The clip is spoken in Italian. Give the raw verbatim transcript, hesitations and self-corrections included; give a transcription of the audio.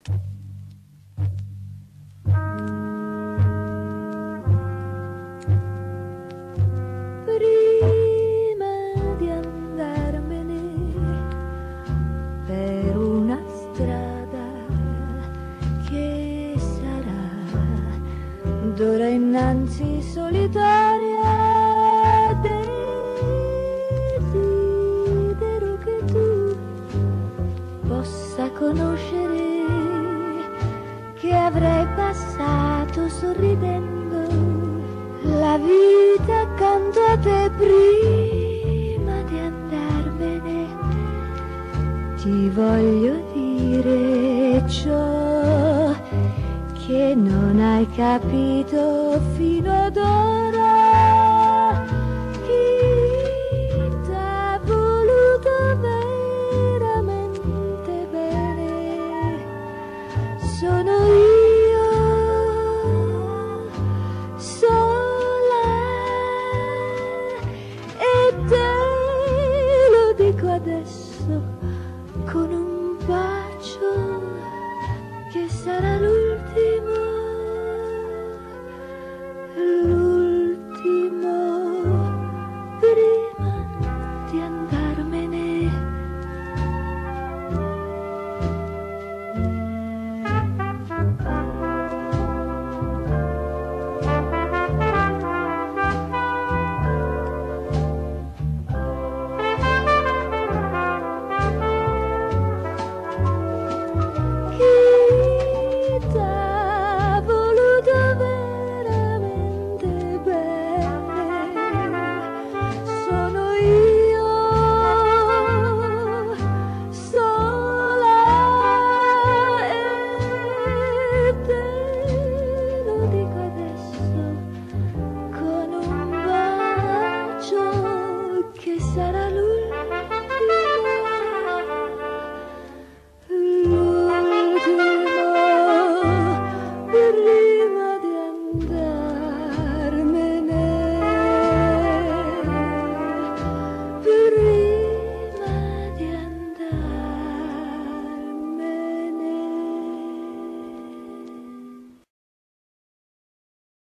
Prima di andarmene per una strada che sarà d'ora innanzi solitaria, desidero che tu possa conoscere che avrei passato sorridendo la vita accanto a te. Prima di andarmene ti voglio dire ciò che non hai capito fino ad ora.